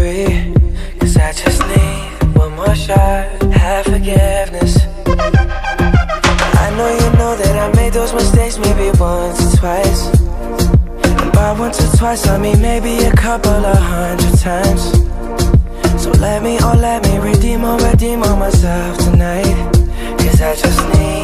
free. Cause I just need one more shot, have forgiveness. I know you know that I made those mistakes maybe once or twice. And by once or twice I mean maybe a couple of 100 times. So let me redeem or myself tonight. Cause I just need